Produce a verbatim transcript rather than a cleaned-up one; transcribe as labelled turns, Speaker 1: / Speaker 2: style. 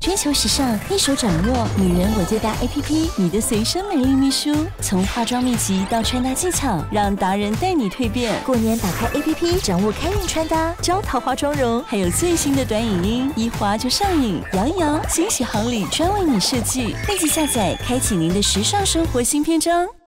Speaker 1: 追求时尚，一手掌握女人我最大 A P P， 你的随身美丽秘书。从化妆秘籍到穿搭技巧，让达人带你蜕变。过年打开 A P P， 掌握开运穿搭，招桃花妆容，还有最新的短影音，一滑就上瘾。摇一摇，惊喜好礼专为你设计，立即下载，开启您的时尚生活新篇章。